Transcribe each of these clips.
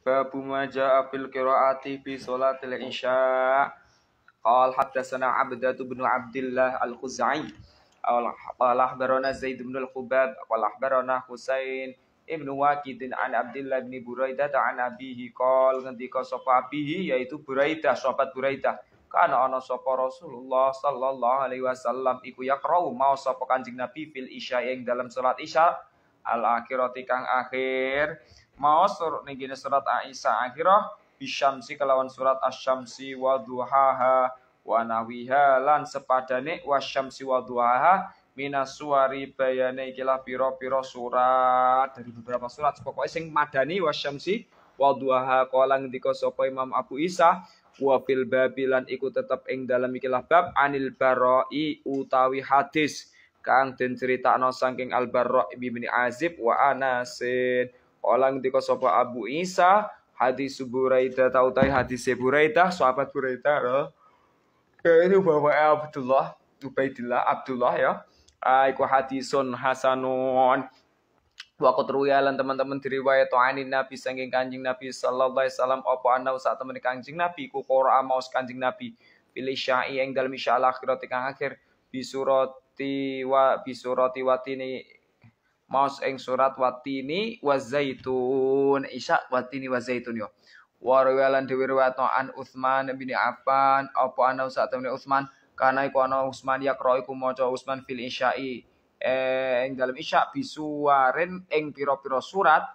Babu ma jaa fil qiraati fi sholatil isya. Qala haddatsana Abdatu bin Abdillah al-Khuzai. Qala akhbarana Zaid bin al-Khubab. Qala akhbarana Husain ibnu Waqidin an Abdillah bin Buraidah an abihi qala ngendika sapa abihi yaitu Buraidah, sahabat Buraidah. Kana ana sapa Rasulullah sallallahu alaihi wasallam iku yaqra'u mau sapa Kanjeng Nabi fil isya ing dalam salat isya al-akhirati kang akhir mau surat ning surat Aisyah akhirah bisyamsi kelawan surat asy-syamsi wa duhaha wa nawiha lan sepadane wasyamsi wa duhaha minas suwari bayane ikilah pira-pira surat dari beberapa surat pokoknya sing madani wasyamsi wa duhaha qala ngendika sapa Imam Abu Isa wa fil babilan iku tetep ing dalam ikilah bab anil barai utawi hadis kang den critakno saking Al Barra bin Azib wa Anasin qala ngendika sapa Abu Isa hadis Buraidah tautai hadis Buraidah sahabat Buraidah itu bapak Abdullah Ubaidillah Abdullah ya iku hadisun hasanun Waqat ruyalan teman-teman diriwayat anin Nabi saking Kanjeng Nabi sallallahu alaihi wasallam apa ana sak temen Kanjeng Nabi ku Qur'an maos Kanjeng Nabi pilih syai ing dalem isya akhirat kang akhir bisurati watini maos ing surat watini wa zaitun isya watini wa zaitun yo wa ruyalan diriwayat an Utsman bin Affan apa ana sak temen Utsman kana iku ana Utsman yaqra iku maca Utsman fil isya'i ing dalam isya bisuaren ing pira-pira surat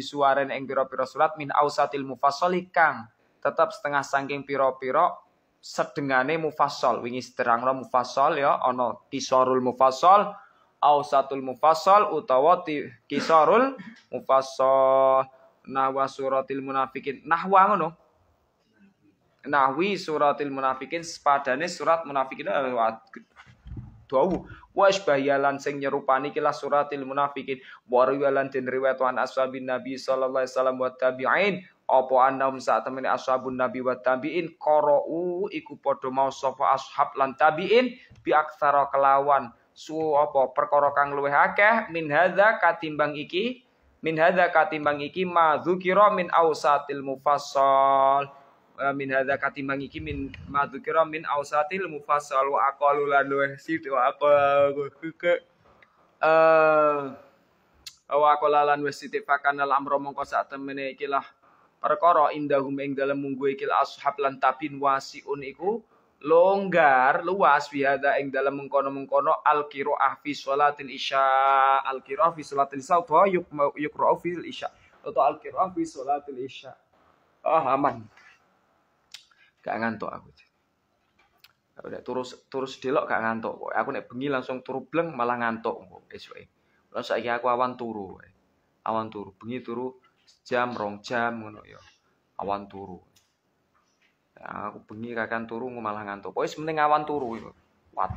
min ausatil mufassali kang tetap setengah saking pira-pira sedengane mufassal wingi terangno mufassal ya ana qisarul mufassal ausatul mufassal utawa qisarul mufassal nahwa suratil munafiqin nahwa ngono nahwi suratil munafiqin sepadane surat munafiqin wasbahyalan sing nyerupani kilah suratil munafiqin wariwalan den riwayatan ashabin nabi sallallahu alaihi wasallam wa tabi'in apa annahum saat temene ashabun nabi wa tabi'in qara'u iku padha maos sapa ashab lan tabi'in bi aktsara kelawan apa perkara kang luwih akeh min hadza katimbang iki ma dzukira min ausatil mufassal min hadza katimbang iki min madzukira min ausatil mufassal wa aqalu lan situ aqalan wa situ fakana al-amra mongko sak temene ikilah perkara indahum ing dalem munggu ikil ashab lan tabin wasiun iku longgar luas fi hadza ing dalem mengkono-mengkono al-qiraah fi sholatil isya al-qiraah fi sholatil isya wa yuqra'u fil isya atau al-qiraah fi sholatil isya aman gak ngantuk aku. Udah terus delok gak ngantuk. Aku nek bengi langsung turu bleng malah ngantuk esuke. Lah saiki aku awan turu. Bengi turu jam 2 jam ngono ya. Awan turu. Ya, aku bengi kakan turu malah ngantuk. Pokoke penting awan turu iku. Kuat.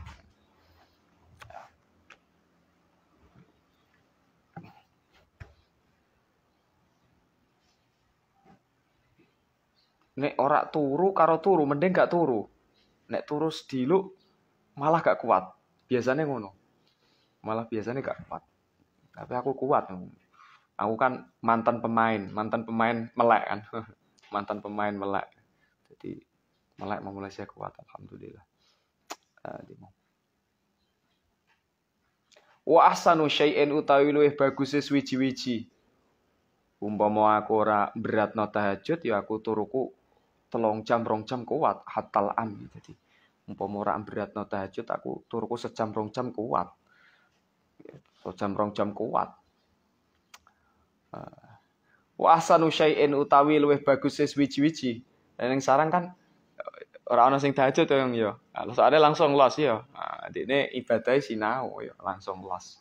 Nek ora turu karo turu mending gak turu. Nek turu sediluk malah gak kuat. Biasanya ngono. Malah biasanya gak kuat. Tapi aku kuat. Aku kan mantan pemain melek kan. Mantan pemain melek. Jadi melek memulai saya kuat alhamdulillah. Wa ahsanu syai'in utawi luwih bagus wiji-wiji. Umpama aku ora beratno tahajud ya aku turuku 3 jam 2 jam kuat hatal am jadi umpama ora beratno tahajud aku turuku 1 jam 2 jam kuat 1 jam 2 jam kuat wa ahsanu syai'in utawi luwih bagus wiji-wiji ning sarang kan ora ana sing tahajud to yang ya soalnya langsung los ya dene ibadah sinau ya langsung los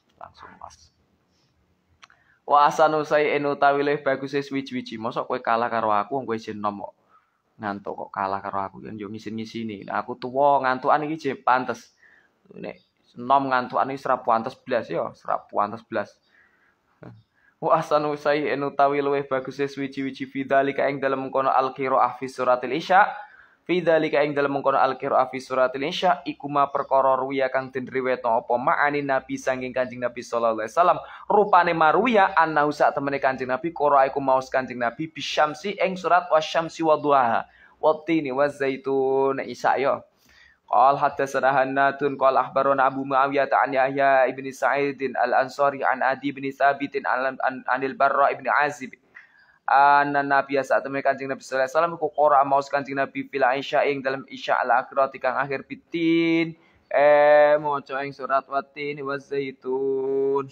wa ahsanu syai'in utawi luwih bagus wiji-wiji mosok kowe kalah karo aku wong kowe isih nom ngantuk kok kalah karo aku kan yo ngisin-ngisini. Nah, aku tuwa ngantukan iki je pantes. Nek nom ngantukan iki ora pantes blas yo, ora pantes blas. Wa asanu sai enu tawi luweh bagus wiji-wiji fidzalika ing dalem kono al-qiraah fi suratil isya Fi dzalika ing dalem mengkono al-qiraah fi suratil Insya iku ma perkara ruwiya kang den riwayatno apa ma'ani Nabi saking Kanjeng Nabi sallallahu alaihi wasallam rupane marwiya annahu sak temene Kanjeng Nabi qira iku maos Kanjeng Nabi bisyamsi ing surat wasyamsi wadhuha wattini wazaitun Isa ya. Qal haddatsana Hannadun qala akhbarana Abu Muawiyah an Yahya ibn Sa'id al-Ansari an Adi bin Thabit anil Barra ibn Azib anna Nabi saat temen Kanjeng Nabi sallallahu alaihi wasallam ku qora maos Kanjeng Nabi fil Isya ing dalam Isya al-akhirati kang akhir bitin maca ing surat watin wazaitun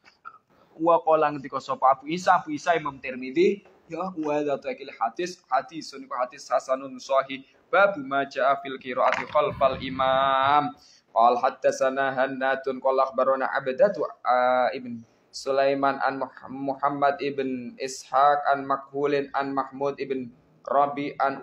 wa qala ngendika sapa Abu Isa Imam Tirmidzi ya wa dzakil hadis niku hadis hasanun sahih babu ma jaa fil qiraati khalfal imam. Qal haddatsana Hannadun qala akhbarana Abdatu ibn Sulaiman an Muhammad ibn Ishaq an Makhulin an Mahmud ibn Rabi an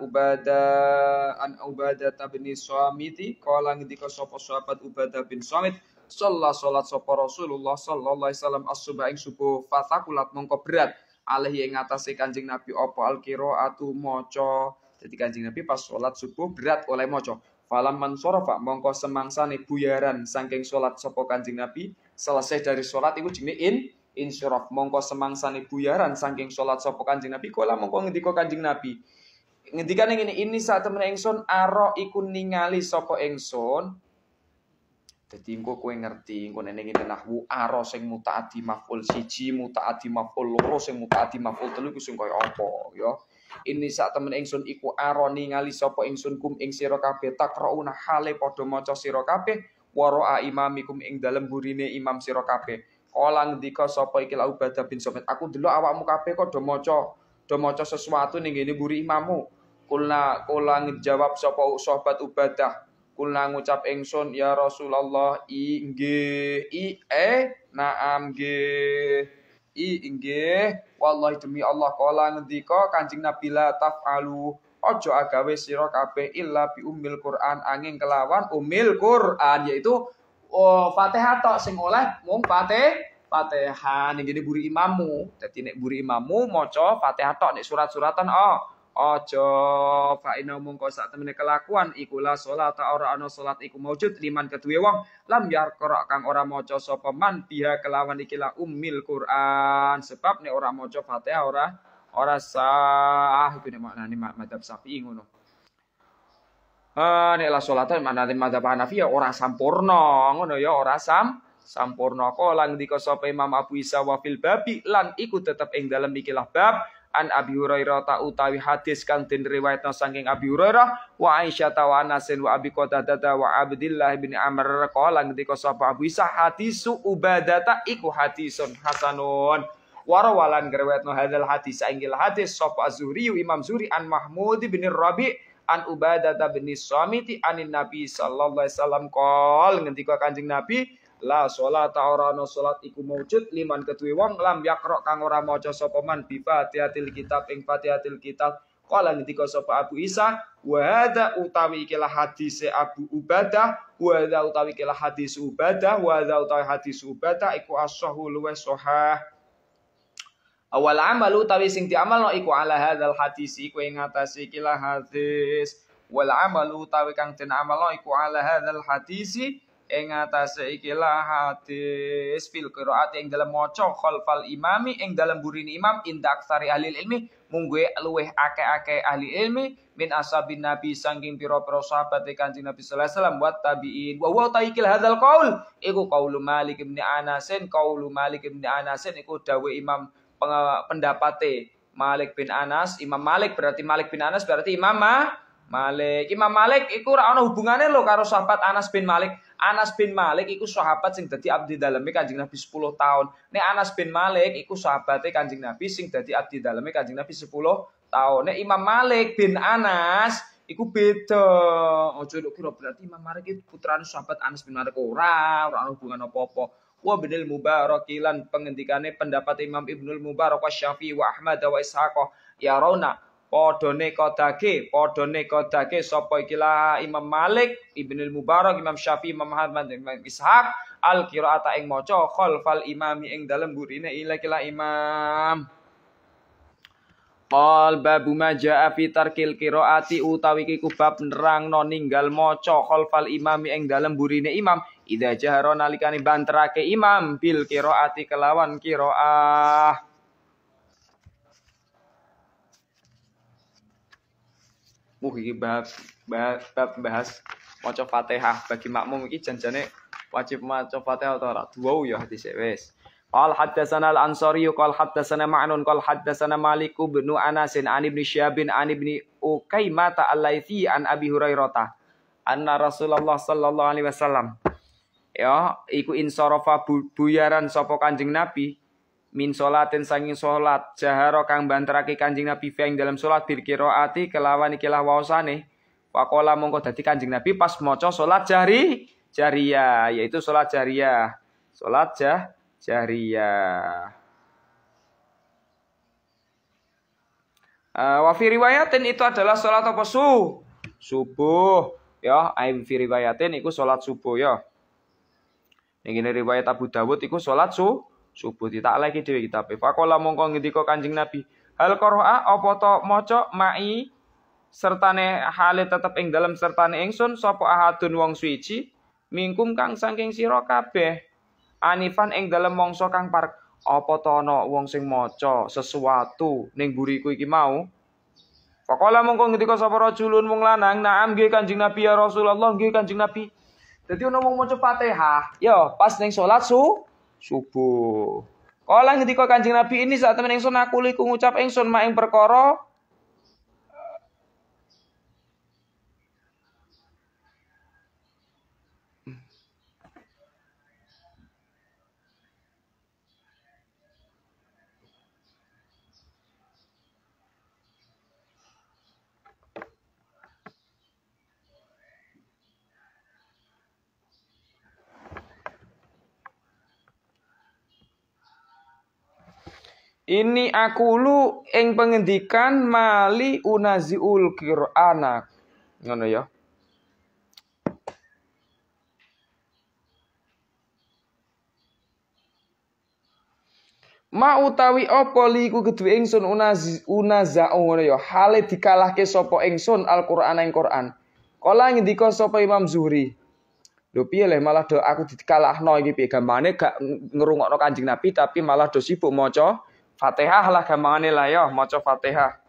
Ubadah bin Samiti qala ngendika sapa sahabat Ubadah bin Samit salat sapa Rasulullah sallallahu alaihi wasallam as-subha ing subuh fatakulat mongko berat alaihi ing atase Kanjeng Nabi apa al-qiraatu maca. Jadi Kanjeng Nabi pas sholat subuh berat oleh moco. Falam mansorofa mongko semangsane buyaran saking sholat sopo Kanjeng Nabi. Selesai dari sholat itu jenenge insyiraf. Mongko semangsane buyaran saking sholat sopo Kanjeng Nabi. Kala mongko ngendika Kanjeng Nabi. Ngendikane ngene ini saat temen ingsun aro iku ningali sopo ingsun. Dadi engko kowe ngerti engko nek ngene nahwu aro sing mutaati maf'ul siji, mutaati maf'ul loro, sing mutaati maf'ul telu iku sing kaya apa ya. Ini sak temen ingsun iku aro ningali sapa ingsun kum ing sira kabeh takrauna hale padha maca sira kabeh wara imamikum ing dalem burine imam sira kabeh. Kala ngendika sapa iki Ubadah bin Samit aku delok awakmu kabeh kok do maca sesuatu ning ngene buri imammu. Kula ngejawab sapa sahabat Ubadah. Kula ngucap ingsun ya Rasulullah nggih naam nggih inggih wallahi demi Allah kala ngendika Kanjeng Nabi la taf'alu ojo agawe sira kabeh illa bi ummil Quran angin kelawan ummil Quran yaitu Fatihah tok sing oleh mung Fatihah ning ngene buri imammu. Dadi nek buri imammu maca Fatihah tok nek surat-suratan ojo fa inna mungko sak temene kelakuan iku la salat ora ana salat iku maujud liman keduwe wong lam yaqra kang ora maca sapa man biha kelawan iki la ummil Quran sebab nek ora maca Fatihah ora sah iku nek maknane madzhab Syafi'i ngono. Nek la salate maknane madzhab Hanafi ya ora sampurna ngono ya ora sampurna kala ngendika sapa Imam Abu Isa wa fil babi lan iku tetep ing dalem ikilah bab an Abi Hurairah ta utawi hadis kang den riwayatna saking Abi Hurairah wa Aisyah wa Anas wa Abi Qatadah wa Abdullah bin Amr qala ngendika sapa Abu Isa hadisu Ubadah iku hadisun hasanun warawalan riwayatna hadzal hadis inggil hadis sapa Az-Zuhri Imam Zuhri an Mahmud bin Rabi an Ubadah bin Samiti anin Nabi sallallahu alaihi wasallam qol ngendika Kanjeng Nabi la sholata ora ana salat iku maujud liman keduwe wong lam yaqra kang ora maca sapa man bi Fatihatil kitab ing Fatihatil kitab qala ngendika sapa Abu Isa wa hadza utawi ikilah hadise Abu Ubadah wa hadza utawi ikilah hadis Ubadah wa hadza utawi hadis Ubadah iku as-sahih luwih sahih awal amal utawi sing diamalno iku ala hadzal hadis iku ing atase ikilah hadis wal amal utawi kang den amalno iku ala hadzal hadisi ing atase ikilah hadis fil qiraat ing dalam maca khalfal imami ing dalam burine imam inda aksari ahli ilmi mungguhe luweh akeh-akeh ahli ilmi min ashabin nabi saking pira-pira sahabat Kanjeng Nabi sallallahu alaihi wasallam wat tabiin wa huwa taikil hadzal qaul iku qaulu Malik bin Anas iku dawuh imam pendapate Malik bin Anas Imam Malik berarti Malik bin Anas berarti Imam Malik iku ora ana hubungane lho karo sahabat Anas bin Malik. Anas bin Malik iku sahabat sing dadi abdi daleme Kanjeng Nabi 10 tahun. Nek Anas bin Malik iku sahabate Kanjeng Nabi sing dadi abdi daleme Kanjeng Nabi 10 tahun. Nek Imam Malik bin Anas iku beda. Ojo kira berarti Imam Malik iku putrane sahabat Anas bin Malik ora ana hubungan apa-apa. Wa binil Mubarakilan pengendikane pendapat Imam Ibnul Mubarak wa Syafi'i wa Ahmad wa Ishaq ya rauna Podone kodake sapa ikilah Imam Malik, Ibnul Mubarak, Imam Syafi'i, Imam Ahmad, Imam Ishaq al-qiraata ing maca khalfal imami ing dalem burine ikilah imam. Qal babu ma jaa fi tarkil qiraati utawi iku bab nerangno ninggal maca khalfal imami ing dalem burine imam idza jahara nalikane banterake imam bil qiraati kelawan qiraah. Iki bab bahas maca Fatihah bagi makmum iki janjane wajib maca Fatihah atau ora? Duo ya hadis wis. Qal haddatsana al-Ansari qal haddatsana Ma'nun qal haddatsana Malik bin Anas an Ibnu Syihab an Ibnu Ukaimah al-Laitsi an Abi Hurairah anna Rasulullah sallallahu alaihi wasallam ya iku insarafa buyaran sapa Kanjeng Nabi min salatin sanging salat jahara kang banterake Kanjeng Nabi ing dalam salat bil qiraati kelawan ikilah waosane faqala mongko dadi Kanjeng Nabi pas maca salat jariyah yaitu salat jariyah wa fi riwayatin itu adalah salat apa subuh ya ai fi riwayatin iku salat subuh ya ning riwayat Abu Dawud iku salat subuh ditakleh iki dhewe kitabe faqala mongko ngendika Kanjeng Nabi hal qira'a apa to maca mai sertane hale tetep ing dalem sertane ingsun sapa ahadun wong suci mingkum kang saking sira kabeh anifan ing dalem mangsa kang parek apa to ana wong sing maca sesuatu ning buriku iki mau faqala mongko ngendika sapa rajulun wong lanang naam nggih Kanjeng Nabi ya Rasulullah nggih Kanjeng Nabi dadi ana wong maca Fatihah ya pas ning salat subuh kala ngendika Kanjeng Nabi ini saat temen ingsun aku liku ngucap ingsun mak ing perkara ini akulu ing pengendikan mali unaziul qir'ana ngono ya ma utawi apa liku kedue ingsun unazau ngono ya hale dikalahke sapa ingsun Al-Qur'an ing Qur'an kala ngendika sapa Imam Zuhri lho piye le malah do aku dikalahno iki piye gamane gak ngrungokno Kanjeng Nabi tapi malah do sibuk maca Fatihah lah gampangane lah ya maca Fatihah.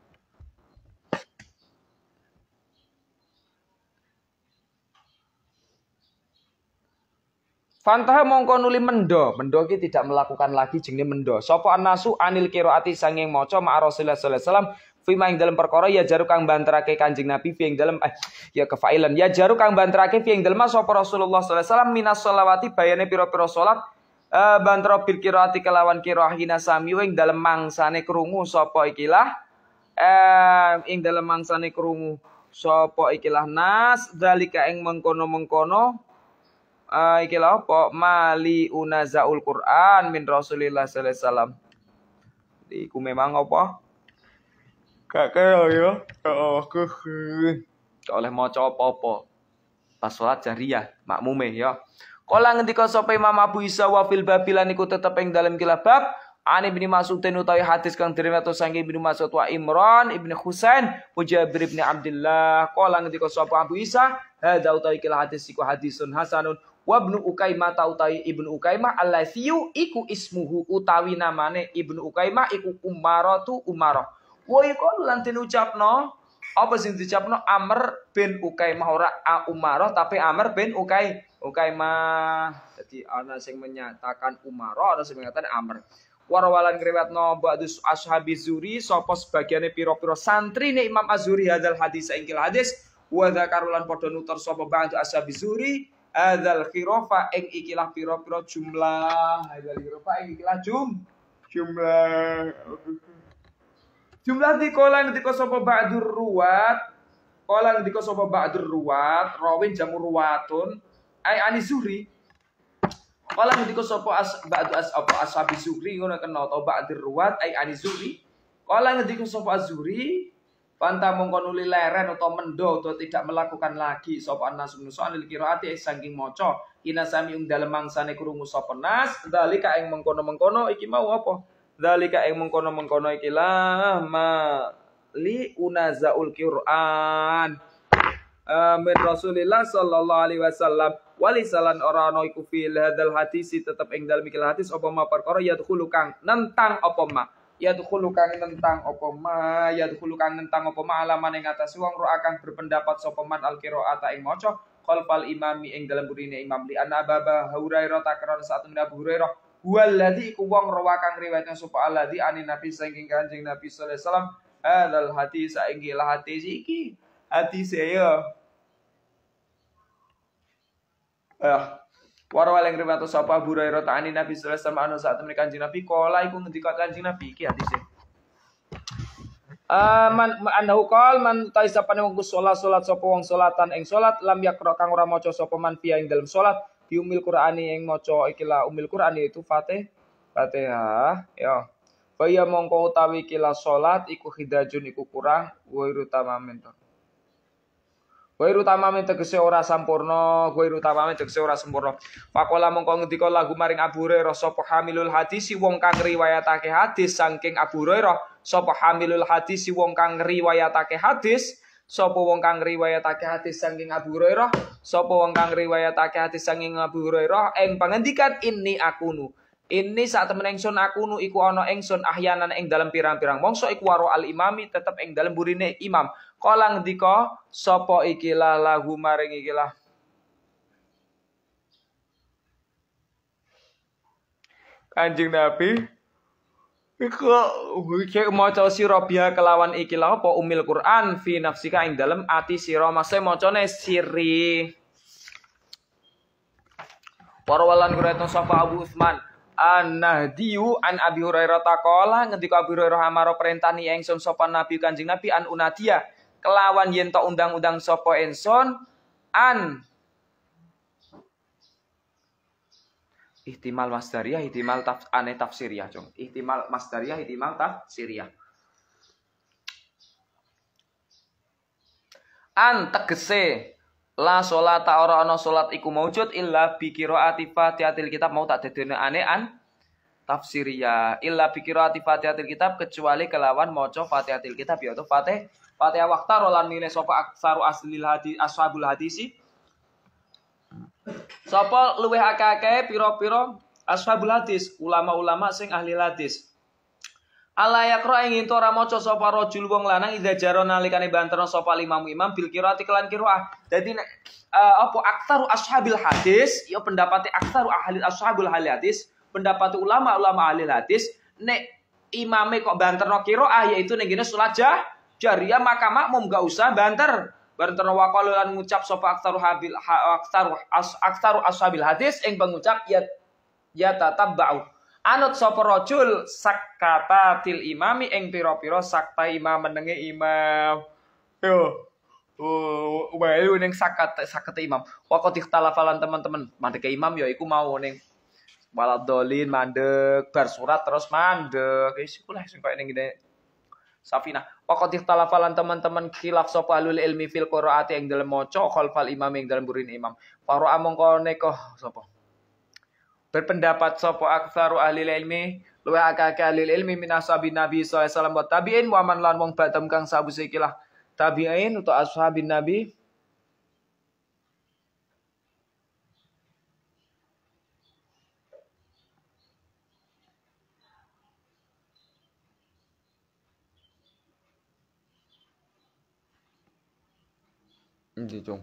Fantaha mongko nuli mendo iki tidak melakukan lagi jenenge mendo. Sapa anasu anil qiraati sanging maca ma Rasulullah sallallahu alaihi wasallam fima ing dalem perkara ya jaru kang banterake Kanjeng Nabi fi ing dalem ya kefailan ya jaru kang banterake fi ing dalem sapa Rasulullah sallallahu alaihi wasallam minas sholawati bayane pira-pira salat bantara bil qiraati kelawan qiraah hina sami ing dalem mangsane krungu sapa ikilah ing dalem mangsane krungu sapa ikilah nas zalika ing mengkono-mengkono ikilah apa mali unazaul Quran min Rasulillah sallallahu alaihi wasallam iku memang apa gak kaya ya oleh maca apa-apa pas salat jariyah makmume ya. Kala ngendika sapa Imam Abu Isa wa fil babilan iku tetep ing dalem kilabab Ani bin Mas'ud utawi hadis kang diriwayatake saking Ibnu Mas'ud wa Imran Ibnu Husain Jabir bin Abdullah kala ngendika sapa Abu Isa hadza utawi kila hadis iku hadisun hasanun wa Ibnu Ukaimah utawi Ibnu Ukaimah al-Latsiyu iku ismuhu utawi namane Ibnu Ukaimah iku Umaratu Umarah wa iku lan den ucapno apa sing diucapno Amr bin Ukaimah ora Umarah tapi Amr bin Ukaimah. Jadi ana sing menyatakan Umarah, ana sing menyatakan Amr. Warwalan riwayatno ba'dus ashabi Zuri sapa sebagiane pira-pira santrine Imam Az-Zuri hadzal hadis ingkil hadis wa dzakarulan padha nutur sapa ba'du ashabi Zuri hadzal khirofa ing ikilah pira-pira jumlah hadzal khirofa ing ikilah jumlah dikola ngendika sapa ba'dur ruwat kala ngendika sapa ba'dur ruwat rawin jamu ruwatun ai ani Zuhri kala ngendika sapa ba'du ashabi Zuhri ngono kena ta ba'dur ruwat ai ani Zuhri kala ngendika sapa Az-Zuhri panta mongko nuli leren utawa mendo utawa tidak melakukan lagi sapa anas nusa anil qiraati saking maca ina sami dalem mangsane krungu sapa nas dalika ing mengkono-mengkono iki mau apa Dzalika ing mengkono-mengkono iki lah ma li unazaul Qur'an min Rasulillah sallallahu alaihi wasallam walisalan ora ana iku fil hadzal hadis tetep ing dalem iki hadis apa ma perkara yadkhulu kang nentang apa ma yadkhulu kang nentang apa ma yadkhulu kang nentang apa ma alaman ing atas wong ro akan berpendapat sapa man al qiraata ing maca khalfal imami ing dalem burine imam li ana Abu Hurairah takrar saat Abu Hurairah huwallazi iku wong rawa kang riwayatna sapa alladzi ani nabi saking Kanjeng Nabi sallallahu alaihi wasallam hadzal hadis saiki lah hadis iki hadis ya warwal yang riwayat sapa Abu Hurairah ta'ani Nabi sallallahu alaihi wasallam anu saat temene Kanjeng Nabi kala iku ngendika Kanjeng Nabi iki hadise man annahu qol man taisapane wong salat sapa wong salatan ing salat lam yakra kang ora maca sapa man fiya ing dalem salat diumil Qur'ani ing maca ikilah umil Qur'ani itu Fatihah ya Faya mongko utawi kila salat iku khidajun iku kurang wairu tamamin to. Wairu tamamin tegese ora sampurna, wairu tamamin tegese ora sempurna. Pakola mongko ngendika lagu maring Abu Hurairah sapa hamilul hadis wong kang riwayatake hadis saking Abu Hurairah sapa hamilul hadis wong kang riwayatake hadis sapa wong kang riwayatake hadis saking Abu Hurairah sapa wong kang riwayatake hadis saking Abu Hurairah ing pangandikan inni akunu ini saat temen ingsun akunu iku ana ingsun ahyanan ing dalam pirang-pirang mongso iku waro al imami tetep ing dalam burine imam kala ngendika sapa ikilah lahu maring ikilah Kanjeng Nabi iku maca sira biha kelawan ikilah apa umil Quran fi nafsika ing dalem ati sira mase macane sirri warwalan kureton sapa Abu Utsman An-Nahdiyu an Abi Hurairah taqala ngendika Abi Hurairah amaro perintani ingsun sapa Nabi Kanjeng Nabi an unadia kelawan yen to undang-undang sapa ingsun an ihtimal masdariyah ihtimal tafsiriyah cung ihtimal masdariyah ihtimal tafsiriyah an tegese la sholata ora ana salat iku maujud illa bi qiraati Fatihatil kitab mau tak dedene an tafsiriyah illa bi qiraati Fatihatil kitab kecuali kelawan maca Fatihatil kitab yaitu Fatihah waqtar lan nilai sapa aksaru aslil hadis ashabul hadisi sapa luweh akeh pira-pira ashabul hadis ulama-ulama sing ahli hadis ala yakra ing ento ora maca sapa rajul wong lanang idza jaro nalikane banterno sapa imam bil qiraati kelan qiraah dadi apa aksaru ashabil hadis ya pendapate aksaru ahli ashabul hadis pendapate ulama-ulama ahli hadis nek imame kok banterno qiraah yaitu ning ngene salat jariyah maka makmum gak usah banterno waqala lan ngucap sapa aksaru ashabil hadis ing pengucap ya tatabbau anut sapa rajul sakatatil imami ing pira-pira sakta imam menenge imam yo wae ning sakate imam waqat ikhtalafalan teman-teman mandeke imam ya iku mau ning waladolin mandek bar surat terus mandek wis iku lah sing koyo ning ngene Safina waqat ikhtalafalan teman-teman khilaf sapa alul ilmi fil qiraati ing dalem maca khalfal imam ing dalem burin imam para amangka nekoh sapa berpendapat sapa aktsaru ahli ilmi luwih akeh ahli ilmi min ashabin nabi sallallahu alaihi wasallam wa tabi'in wa man lan wong badam kang sabuse ikilah tabi'in utawa ashabin nabi endi cung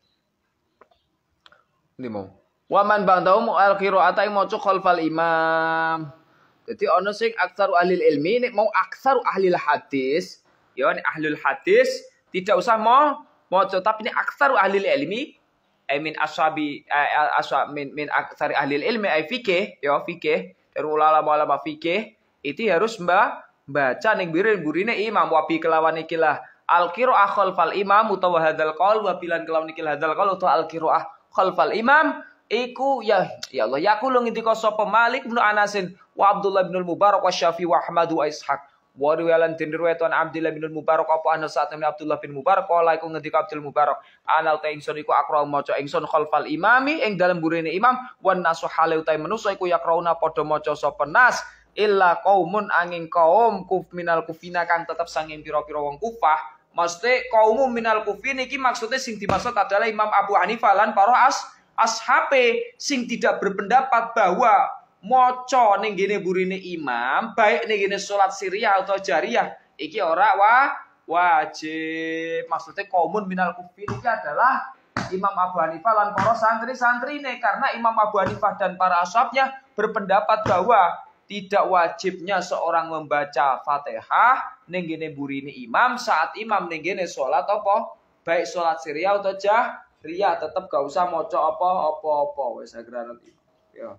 ndi mau waman ba'dahum al-qira'ata maca khalfal imam. Jadi ana sing aksaru ahli ilmi nek mau aksaru ahli hadis, ya nek ahlul hadis tidak usah mau maca tapi nek aksaru ahli ilmi min ashabi min aksari ahli ilmi ai fikih ya fikih dari ulama fikih itu harus baca ning burine imam wabi kelawan ikilah al-qira'ah khalfal imam utawa hadzal qaul wa bilan kelawan ikilah hadzal qaul utawa al-qira'ah khalfal imam iku ya Allah yaqulu ngendika sapa Malik bin Anasin wa Abdullah bin Mubarak wa Syafi'i wa Ahmad wa Ishaq wa riwayan tin riwayatan Abdullah bin Mubarak apa ana saat Abdullah bin Mubarak kala iku ngendika Abdul Mubarak anal ta ingsun iku akra maca ingsun khalfal imami ing dalem burine imam wan nasu hale utahe manusa iku yakrauna padha maca sapa nas illa qaumun angin kaum minal kufina kang tetep sanging pira-pira wong Kufah. Maksudnya kaum minal kufin iki maksudnya sing dimaksud adalah Imam Abu Hanifah lan para ashabe sing tidak berpendapat bahwa maca ning gene burine imam baik ning gene salat sirriyah atau jariyah iki ora wajib. Maksudnya kaumun minal kufin iki adalah Imam Abu Hanifah lan para santri-santrine, karena Imam Abu Hanifah dan para ashabnya berpendapat bahwa tidak wajibnya seorang membaca Fatihah ning gene burine imam saat imam ning gene salat apa? Baik salat sirriyah atau jahriyah tetep gak usah maca apa-apa wis segera nanti. Ya.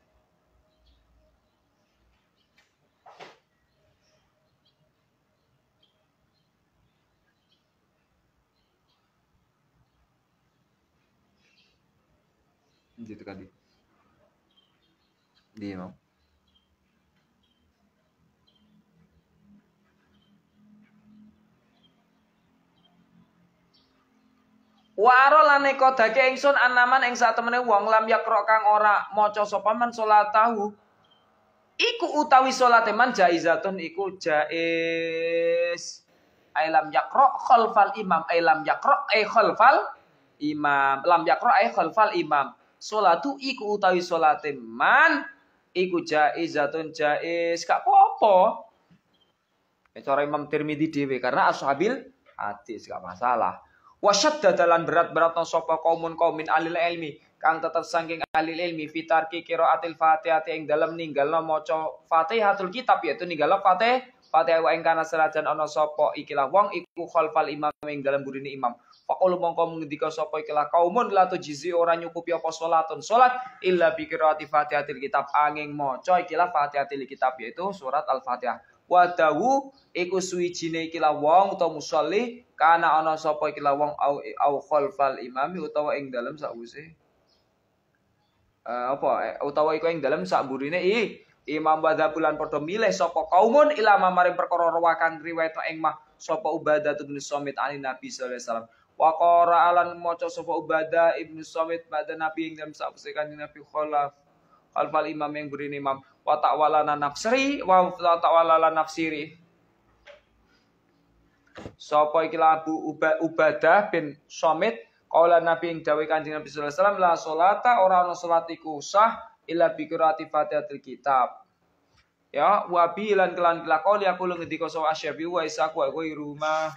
Gitu kan di mau. Waro lan nekodake ingsun anaman ing satemene wong lam yakro kang ora maca sapa man salatahu iku utawi salate man jaizatun iku jaiz. Ailam yakro khalfal imam ailam yakro khalfal imam lam yakro khalfal imam. Salatu iku utawi salate man iku jaizatun jaiz gak apa-apa. Cara Imam Tirmidzi dhewe karena ashabil hadis gak masalah. Wasyadda dalan berat-berat no sapa kaumun kaumin alil ilmi kang tetep saking alil ilmi fitarki qiraatil Fatihah ing dalem ninggalno maca Fatihatul kitab yaitu ninggalno Fatihah wa ing kana serajan ana sapa ikilah wong iku khalfal imam ing dalem burine imam. Faqul mongko ngendika sapa ikilah kaumun la tujizi ora nyukupi apa salatun salat illa bi qiraati Fatihatil kitab angin maca ikilah Fatihatil kitab yaitu surat Al-Fatihah. Wadawu iku suwijine ikilah wong utawa musolli kana ana sapa ikilah wong au khalfal imami utawa ing dalem sakwise utawa iku ing dalem sakburine imam wadhabulan padha milih sapa kaumun ilama maring perkara rawakan riwayat ing mah sapa Ubadah bin Samit ani Nabi sallallahu alaihi wasallam wa qara alan maca sapa Ubadah ibnu Samit pada Nabi ing dalem sakwise kanjeng Nabi khalfal imam yang burine imam wa ta'walana nafsiri wa ta'walana nafsiri sapa ikilah Abu Ubadah bin Samit qala Nabi ing dawuh Kanjeng Nabi sallallahu alaihi wasallam la sholata ora ana salat iku sah illa bi qiraati Fatihatil kitab. Ya wa bi lan kelan lakoni aku ngendika sapa Asyabi wa isaku wa rumah.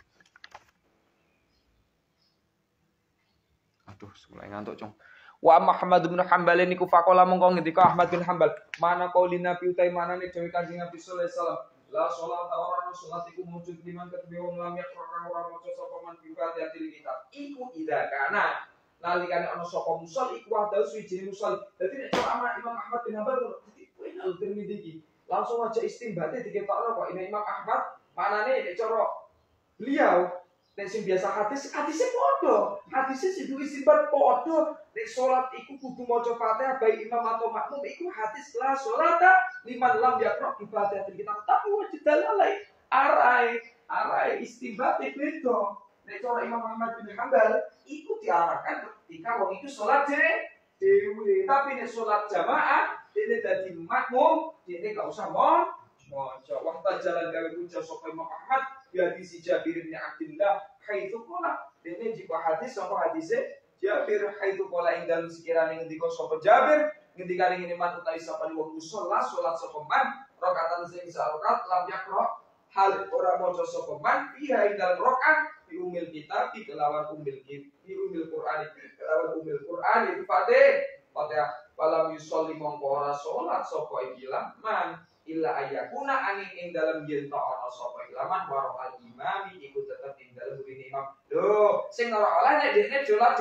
Aduh, mulai ngantuk, Cong. Wa Muhammad bin Hanbal niku faqala mongko ngendika Ahmad bin Hanbal, mana qauli Nabi utai manane dhewe Kanjeng Nabi sallallahu alaihi wasallam, la sholat ora ana salat iku mujud liman kedue wong lam yakra ora maca sapa man bi Fatihatil kitab. Iku ida kana nalikane ana sapa musol iku wadah suwijine musol. Dadi nek Imam Ahmad bin Hanbal dadi kowe nang Tirmidzi iki langsung aja istimbate diketokno kok Imam Ahmad manane nek cara beliau nek sing biasa hadisnya padha. Hadisnya sing duwe istimbat padha. Nek salat iku kudu maca Fatihah baik imam atau makmum iku hadis la sholata liman lam yaqra bi Fatihatil kitab. Tapi wajib dalalai arai istimbat beda. Nek cara Imam Ahmad bin Hanbal iku diarahkan ketika wong itu salat dhewe. Tapi nek salat jamaah dene dadi makmum, dene gak usah maca. Waktu jalan gawe hujah sapa Imam Ahmad ya hadis Jabir bin Abdullah haitsu qala dene jika hadis sapa hadise Jabir haitsu qala ing dalem sekirane ngendika sapa Jabir ngendikane ngene man utawi sapa wong musalla salat sapa man rakaatan sing salat lam yakra hal ora maca sapa man fiha ing dalem rakaat fi umil kitab kelawan umil Qur'an kelawan umil Qur'an itu Fatihah walam yusolli mongko ora salat sapa ikilah man illa ayakuna angin ing dalam yen ta ana sapa ilaman waro al imami iku tetep ing dalam burine imam. Lho, sing ora oleh nek dekne jolat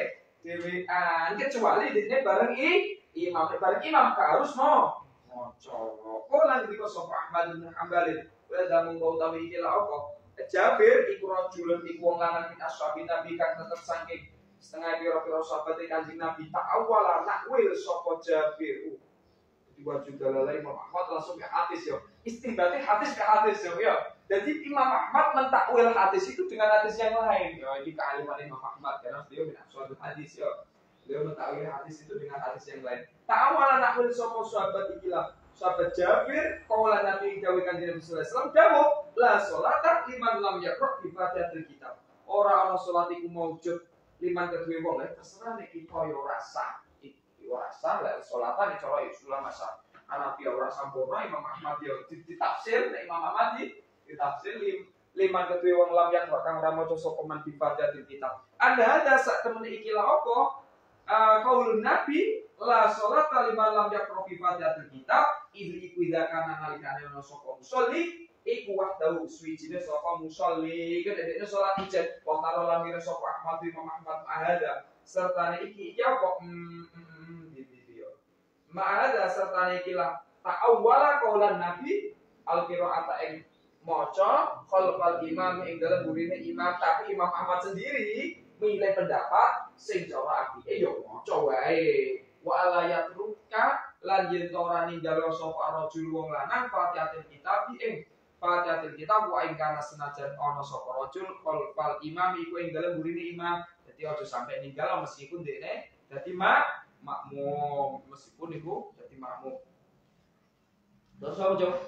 dhewean kecuali dekne bareng imam. Nek bareng imam ka harus maca. Kok lan diko sapa Ahmad bin Hanbal wa damun kau tawi iki la apa? Jabir iku rajulun iku wong lanang min ashabi Nabi kang tetep saking setengah pira-pira sahabat Kanjeng Nabi ta'awala nakwil sapa Jabir. Wajib dalalai Imam Ahmad langsung ke hadis yo. Istinbati hadis ke hadis yo. Jadi Imam Ahmad mentakwil hadis itu dengan hadis yang lain. Yo, ini kealiman Imam Ahmad karena beliau menafsirkan hadis yo. Beliau mentakwil hadis itu dengan hadis yang lain. Ta'awala nakwil sapa sahabat ikilah sahabat Jabir qaulan Nabi dawuh Kanjeng Nabi sallallahu alaihi wasallam dawuh la sholata liman lam yaqra bi Fatihatil kitab. Ora ana salat iku maujud liman kedue wong terserah nek kita yo rasa. Iki ora sah lek salatan cara ulama sah. Hanafi ora sampurna, Imam Ahmad yo ditafsir, nek Imam Ahmad ditafsir liman kedue wong lam yaqra kang ora maca sapa man bi Fatihatil kitab. Ada sak temen iki lha apa? Qaulun Nabi la sholata liman lam yaqra bi Fatihatil kitab idri iku idakana nalikane ana sapa musolli iku wahdahu suwijine sapa musolli kedene salat ijab wataro lamire sapa Ahmad Imam Ahmad ahada sertane iki apa video ma'ada sertane iki lah ta'awwala qaulan Nabi al-qira'ata ing maca khalfal imam ing dalem burine imam tapi Imam Ahmad sendiri milih pendapat sing cara apike yo maca wae wa la yatruka lan yen ora ninggal sapa rajul wong lanang Fatihatul kitab ing Fatihatul kitab wa ing kana senajan ana sapa rajul fal imam iku ing dalem burine imam dadi aja sampe ninggal meskipun dekne dadi makmum meskipun iku dadi makmum. Terus apa Jo?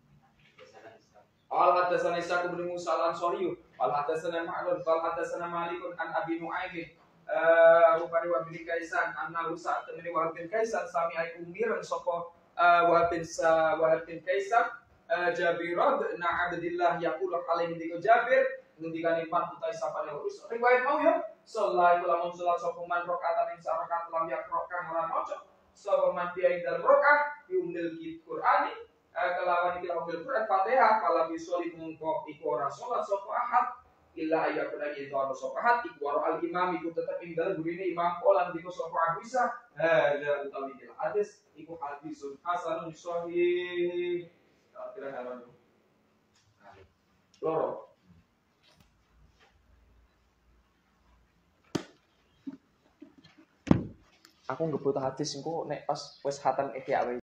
Al hadatsana Isa bin Musa al-Ansari al hadatsana Ma'ruf al hadatsana Malikun an Abi Nu'aim rupane wa bin Kaisan anna Musa temene wa bin Kaisan sami aiku miran sapa wa bin Kaisan Jabir bin Abdullah yaqulu kalian diko Jabir ngendikane pan utai sapane urus riwayat mau ya sallallahu alaihi wasallam sapa man rakaatan ing sarakat lam yakra kang ora maca sapa man ing dalem rakaat yumdil Qur'ani kelawan iki lawan Quran Fatihah kalau bisoli mungko iku ora salat sapa ahad illa ayakuna itu ana sapa ahad iku ora al imam iku tetep ing dalem burine imam olan diko sapa Abu Isa hadza utawi iki hadis iku hadisun hasanun sahih kira-kira loro aku ngebut hadis engko nek pas wis hatam ihya